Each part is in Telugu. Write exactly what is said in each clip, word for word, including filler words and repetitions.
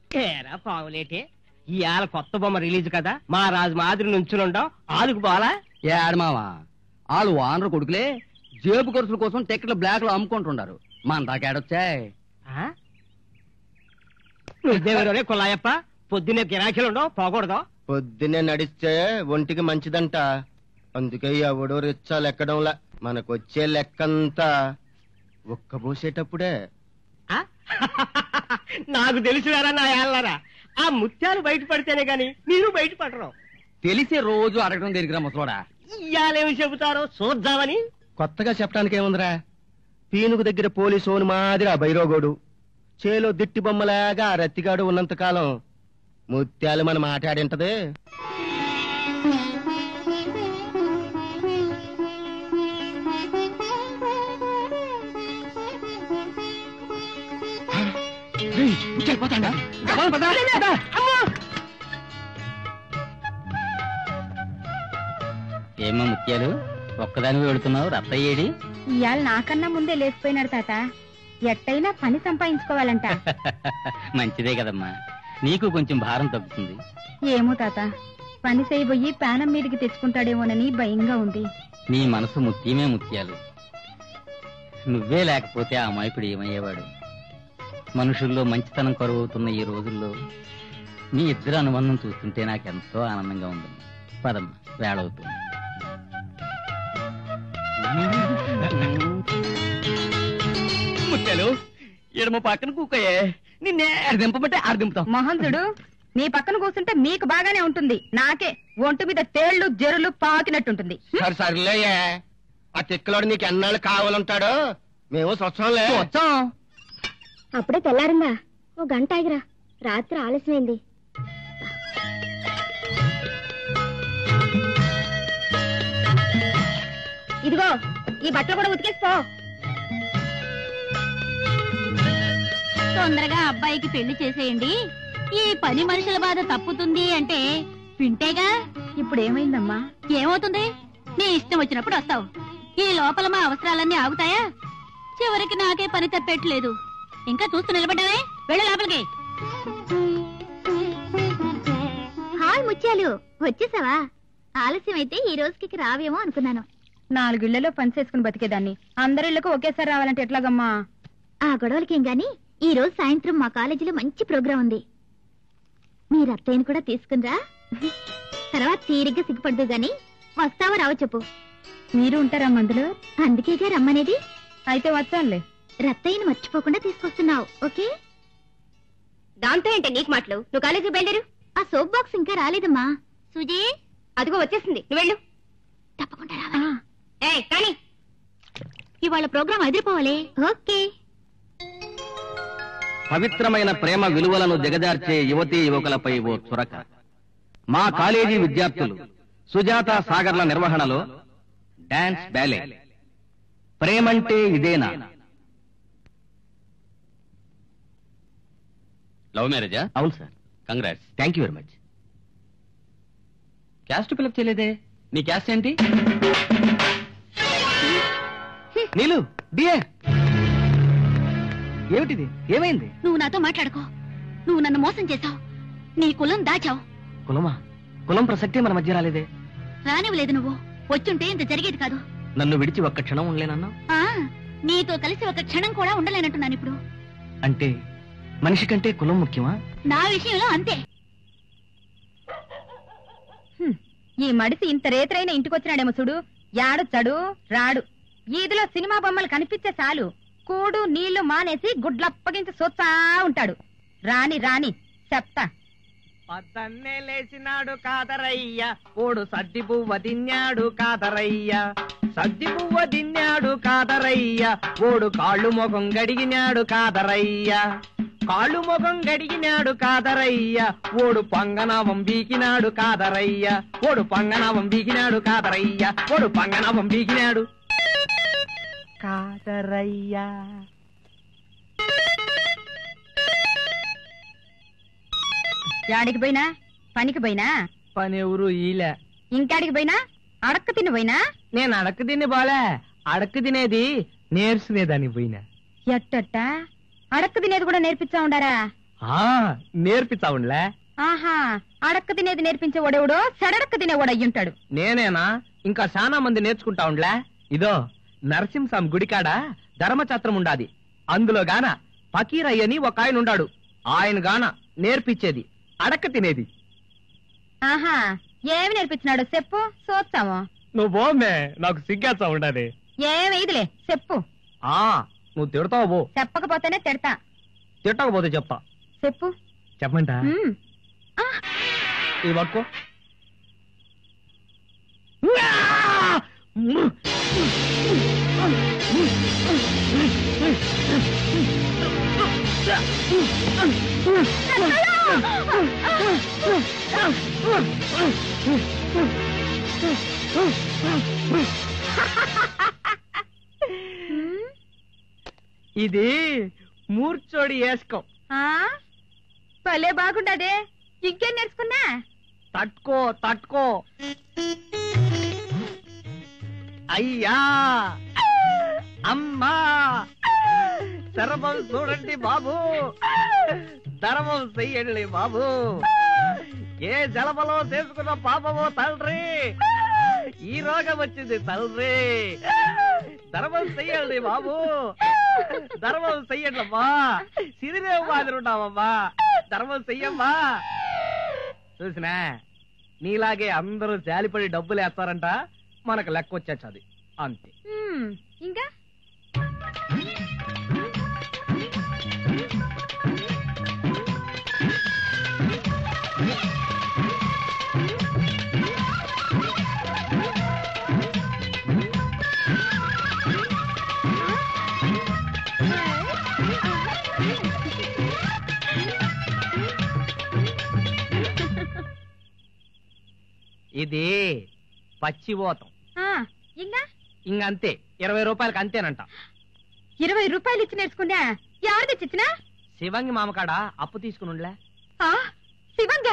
ఏరా పావులేటే, ఇవాళ కొత్త బొమ్మ రిలీజ్ కదా, మా రాజు మాదిరి నుంచునుండం ఆలుకు పోలా? ఏ ఆడమావా, వాళ్ళు వానరు కొడుకులే జేబు ఖర్చుల కోసం టికెట్లు బ్లాక్ లో అమ్ముకుంటుండారు. మన దాకాడొచ్చాయి. నువ్వేవరే కొల్లాయప్ప, పొద్దున్నే గిరాకీలు ఉండవు పోకూడదు. పొద్దున్నే నడిస్తే ఒంటికి మంచిదంట, అందుకే ఎవడో రిచ్చాలు ఎక్కడంలా. మనకొచ్చే లెక్కంతా ఒక్క పోసేటప్పుడే. నాకు తెలిసినారా నా ఏళ్ళరా, ఆ ముత్యాలు బయట పడితేనే గాని మీరు బయట పడరు. తెలిసే రోజు అడగడం దగ్గర ముసలోడా. ఇయ్యాలేమి చెబుతారో చూద్దామని. కొత్తగా చెప్పడానికి ఏముందిరా, పీనుగు దగ్గర పోలీసోని మాదిరి ఆ బైరోగోడు, చేలో దిట్టి బొమ్మలాగా ఆ రత్తిగాడు ఉన్నంతకాలం ముత్యాలు మన మాట్లాడింటది. ఏమో ముత్యాలు, ఒక్కదాని వెళుతున్నావు? రత్తయ్యేడి ఇవాళ నాకన్నా ముందే లేచిపోయినాడు తాత. ఎట్టయినా పని సంపాదించుకోవాలంట. మంచిదే కదమ్మా, నీకు కొంచెం భారం తగ్గుతుంది. ఏమో తాత, పని చేయబోయి పానం మీదకి తెచ్చుకుంటాడేమోనని భయంగా ఉంది. నీ మనసు ముత్యమే ముత్యాలు. నువ్వే లేకపోతే ఆ అమాయకుడు ఏమయ్యేవాడు? మనుషుల్లో మంచితనం కరువవుతున్న ఈ రోజుల్లో మీ ఇద్దరు అనుబంధం చూస్తుంటే నాకెంతో ఆనందంగా ఉంది. పదమ్మ, వేళవుతుంది. ముత్యాలు, ఎడమ పక్కన కూకయే, నిన్నే దింపబట్టే ఆర్దింపుతాం. మహంతుడు, నీ పక్కన కూర్చుంటే మీకు బాగానే ఉంటుంది, నాకే ఒంటి మీద తేళ్లు జరులు పాకినట్టుంటుంది. సరే సర్లేయే, ఆ తిక్కలోడు నీకు ఎన్నాళ్ళు కావాలంటాడు. మేము స్వచ్ఛంలే వచ్చాం. అప్పుడే తెల్లారిందా? ఓ గంట ఆగిరా, రాత్రి ఆలస్యమైంది. ఇదిగో ఈ బట్టలు కూడా ఉతికేసిపో. తొందరగా అబ్బాయికి పెళ్లి చేసేయండి, ఈ పని మనుషుల బాధ తప్పుతుంది అంటే వింటేగా. ఇప్పుడు ఏమైందమ్మా? ఏమవుతుంది, నీ ఇష్టం వచ్చినప్పుడు వస్తావు. ఈ లోపల మా అవసరాలన్నీ ఆగుతాయా? చివరికి నాకే పని తప్పేట్లేదు. ఇంకా చూస్తూ నిలబడ్డావే, వెళ్ళ లోపలికి. హాయ్ ముత్యాలు, వచ్చేసావా? ఆలస్యం అయితే ఈ రోజుకి రావేమో అనుకున్నాను. నాలుగిళ్లలో పని చేసుకుని బతికేదాన్ని, అందరిళ్లకు ఒకేసారి రావాలంటే ఎట్లాగమ్మా? ఆ గొడవలకేం గాని ఈ రోజు సాయంత్రం మా కాలేజీలో మంచి ప్రోగ్రాం ఉంది. మీరు అత్తయ్యని కూడా తీసుకునిరా, తర్వాత తీరిగ్గా సిగ్గుపడదు గాని వస్తావా రావో చెప్పు. మీరు ఉంటారా మందులో? అందుకేగా రమ్మనేది. అయితే వచ్చానులే. రత్తయ్యని మర్చిపోకుండా తీసుకొస్తున్నావు, ఓకే? దాంతో ఏంటి నీకు మాటలు? నువ్వు కాలేజీకి బయలుదేరు. ఆ సోప్ బాక్స్ ఇంకా రాలేదమ్మా. సుజీ, అదిగో వచ్చేసింది, నువ్వు వెళ్ళు. తప్పకుండా రావాలి. ఏయ్ కానీ ఇవాళ ప్రోగ్రాం అదిరిపోవాలి. ఓకే. పవిత్రమైన ప్రేమ విలువలను దిగజార్చే యువతీ యువకులపై ఓ చురక. మా కాలేజీ విద్యార్థులు సుజాత సాగర్ల నిర్వహణలో డాన్స్ బ్యాలే ప్రేమంటే ఇదేనా. లవ్ మ్యారేజా? అవును sir. Congrats. Thank you very much. Caste fill up చేయలేదే. నీ క్యాస్ట్ ఏంటి? నీలు డిఏ. ఏమిటిది? ఏమైంది? నువ్వు నాతో మాట్లాడుకో. నువ్వు నన్ను మోసం చేశావు, నీ కులం దాచావు. కులమా? కులం ప్రసక్తే మన మధ్య రాలేదే. రానివ్వలేదు. నువ్వు వచ్చుంటే ఇంత జరిగేది కాదు. నన్ను విడిచి ఒక్క క్షణం ఉండలేనన్నా? ఆ నీతో కలిసి ఒక క్షణం కూడా ఉండలేనంటున్నాను ఇప్పుడు. అంటే మనిషి కంటే కులం ముఖ్యమా? నా విషయంలో అంతే. ఈ మడిసి ఇంత రేత్రైన ఇంటికొచ్చినాడేమో చూడు. యాడొచ్చాడు రాడు. ఈదిలో సినిమా బొమ్మలు కనిపించే చాలు కూడు నీళ్లు మానేసి గుడ్లప్పగించి సొత్తా ఉంటాడు. రాని రాని చెప్తా. పద్దన్నే లేచినాడు కాదరయ్య, ఓడు సద్ది పువ్వ తిన్నాడు కాదరయ్య. సద్ది పువ్వ తిన్నాడు కాదరయ్య, ఓడు కాళ్ళు మొఖం గడిగినాడు కాదరయ్య. కాళ్ళు మొఖం గడిగినాడు కాదరయ్య, ఓడు పంగనావం బీకినాడు కాదరయ్య. ఓడు పంగనావం బీకినాడు కాదరయ్య, ఓడు పంగనావం బీకినాడు కాదరయ్య. యాడికి పోయినా? పనికి పోయినా? పని ఎవరు ఈలే. ఇంకాడికి పోయినా? అడక్క తిని పోయినా? నేను అడక్క తిని బాలే, అడక్క తినేది నేర్చుకునేదాన్ని పోయినా. ఎట్టట్ట అడక్క తినేది కూడా నేర్పిస్తా ఉండారా? నేర్పిస్తావులే. ఆహా, అడక్క తినేది నేర్పించే వాడెవడో సడడక్క తినేవాడు అయ్యుంటాడు. నేనేనా? ఇంకా చాలా మంది నేర్చుకుంటా ఉండ్లే. ఇదో నరసింహస్వామి గుడికాడ ధర్మఛత్రం ఉండాది. అందులో గాన ఫకీరయ్యని ఒక ఆయన ఉండాడు. ఆయన గాన నేర్పించేది అడక్క తినేది. ఆహా, ఏమి నేర్పించినాడు చెప్పు, చూస్తాము. నువ్వు బోమ్మే, నాకు సిగ్గేస్తా ఉండాది. ఏమైదిలే చెప్పు. ఆ నువ్వు తిడతావు బో. చెప్పకపోతేనే తిడతా. తిట్టకపోతే చెప్తా. చెప్పు. చెప్పమంటా? ఉమ్. ఆ, ఇది పట్టుకో. ఇది మూర్చోడి వేసుకో. ఆ, భలే బాగుండదే. ఇంకేం నేర్చుకున్నా? తట్టుకో తట్టుకో. అయ్యా అమ్మా శరభం చూడండి బాబు, ధర్మం చెయ్యండి బాబు. ఏ జలబలో చేసుకున్న పాపమో తండ్రి, ఈ రోగం వచ్చింది తండ్రి. ధర్మం చెయ్యండి బాబు, ధర్మం చెయ్యండి అమ్మా. సిరిదేవు మాదిరి ఉన్నావమ్మా, ధర్మం చెయ్యమ్మా. చూసినా, నీలాగే అందరూ జాలిపడి డబ్బులు వేస్తారంట, మనకు లెక్క వచ్చేది అంతే. ఉమ్, ఇంకా ఇది పచ్చిపోతాం. ఆ, ఇంకా ఇంకంతే, ఇరవై రూపాయలకి అంతేనంట. ఇరవై రూపాయలు ఇచ్చి నేర్చుకున్నా. ఎవరు తెచ్చిచ్చినా? శివంగి మామకాడ అప్పు తీసుకుని ఉండలే. ఆ, శివంగా?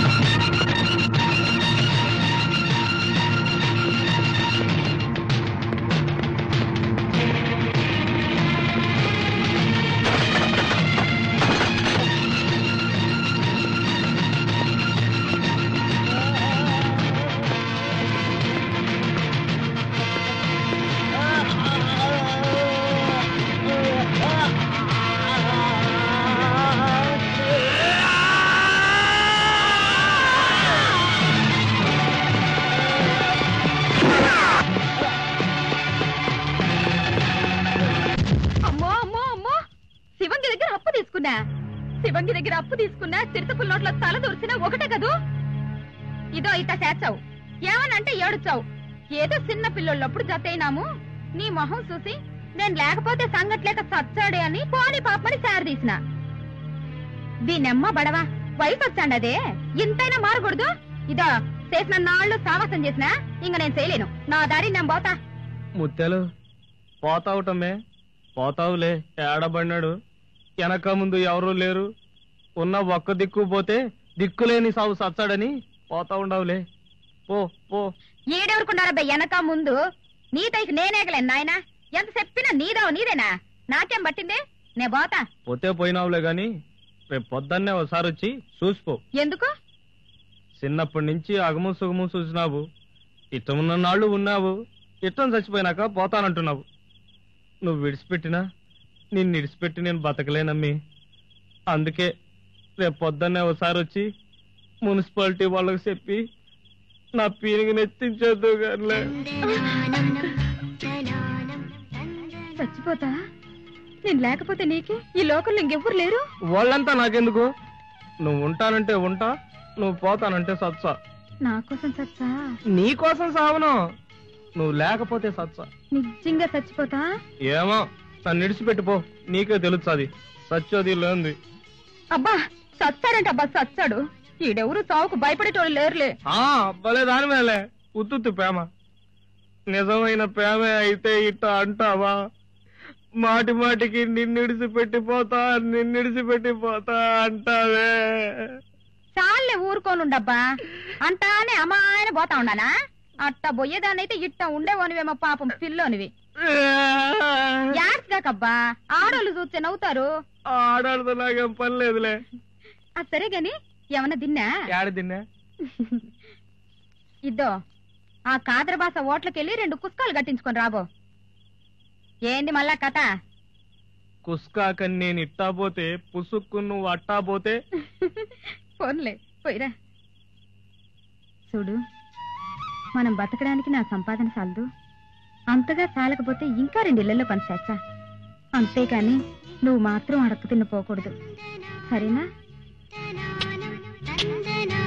శివంగి దగ్గర అప్పు తీసుకున్నా, చిరుతపుల్ నోట్ల తల దూర్చినా ఒకటే కదూ. ఇదో ఇట్ట చేర్చావు, ఏమనంటే ఏడుచావు. ఏదో చిన్న పిల్లలప్పుడు జతైనాము, నీ మొహం చూసి నేను లేకపోతే సంగట్లేక చచ్చాడే అని పోని పాపని శారదీసిన. దీనెమ్మ బడవా, వయసు వచ్చాండదే, ఇంతైనా మారకూడదు. ఇదో చేసిన నాళ్ళు సావాసం చేసినా ఇంక నేను చేయలేను. నా దారి నేను పోతా. ముత్యాలు పోతావుటమే, పోతావులే. ఏడబడినాడు, వెనక ముందు ఎవరూ లేరు. ఉన్న ఒక్క దిక్కు పోతే దిక్కులేని సాగు సచ్చాడని పోతా ఉండవులే. పో పో. ఈడెవరుకున్నారా వెనక ముందు? నీతైకి నేనేగలేను నాయన. ఎంత చెప్పినా నీదావు నీదేనా? నాకేం పట్టింది, నే పోతా. పోతే పోయినావులే గాని రేపు పొద్దున్నే ఒకసారి వచ్చి చూసిపో. ఎందుకు? చిన్నప్పటి నుంచి అగము సుగము చూసినావు, ఇష్టమున్న నాళ్ళు ఉన్నావు, ఇష్టం చచ్చిపోయినాక పోతానంటున్నావు. నువ్వు విడిచిపెట్టినా నిన్ను విడిచిపెట్టి నేను బతకలేనమ్మి. అందుకే రేపు పొద్దున్నే ఒకసారి వచ్చి మున్సిపాలిటీ వాళ్ళకి చెప్పి నా పీనికి నెత్తించొద్దు గారులే. చచ్చిపోతా? నేను లేకపోతే నీకే ఈ లోకంలో ఇంకెవ్వరు లేరు. వాళ్ళంతా నాకెందుకు? నువ్వు ఉంటానంటే ఉంటా, నువ్వు పోతానంటే సత్సా. నా కోసం సచ్చా? నీ కోసం సావను, నువ్వు లేకపోతే సత్సా. నిజంగా చచ్చిపోతా? ఏమో, నన్ను విడిచిపెట్టిపో, నీకే తెలుస్తుంది సచ్చోది లేంది. అబ్బా చచ్చాడంట. అబ్బా చచ్చాడు. ఈడెవరు చావుకు భయపడేటోళ్ళు లేరులే. ఆ భలే దాని మేలే ఉత్తుత్తు ప్రేమ. నిజమైన ప్రేమే అయితే ఇట్ట అంటావా? మాటి మాటికి నిన్నిడిసి పెట్టిపోతా నిన్నిడిసి పెట్టిపోతా అంటావే. చాలే ఊరుకోనుండబ్బా. అంటానే అమ్మాయన పోతా ఉండానా? అట్ట బొయ్యేదాన్నైతే ఇట్ట ఉండేవనివేమో పాపం పిల్లోనివి. యాడ్స్గాకబ్బా ఆడోళ్ళు చూస్తే నవ్వుతారు. ఆడాడుతో నాకేం పని లేదులే. అది సరే గాని ఏమన్నా తిన్నా? ఏడ తిన్నా? ఇద్దో ఆ కాదరబాస ఓట్లకెళ్ళి రెండు కుస్కాలు కట్టించుకొని రాబో. ఏంది మళ్ళా కథ? కుస్కాకని నేను ఇట్టా పోతే పుసుక్కు నువ్వు అట్టా పోతే ఫోన్లే పోయిరా. చూడు, మనం బతకడానికి నా సంపాదన చాలదు, అంతగా చాలకపోతే ఇంకా రెండిళ్లలో పని చేస్తా. అంతేకాని నువ్వు మాత్రం అడక్కు తిన్న పోకూడదు, సరేనా?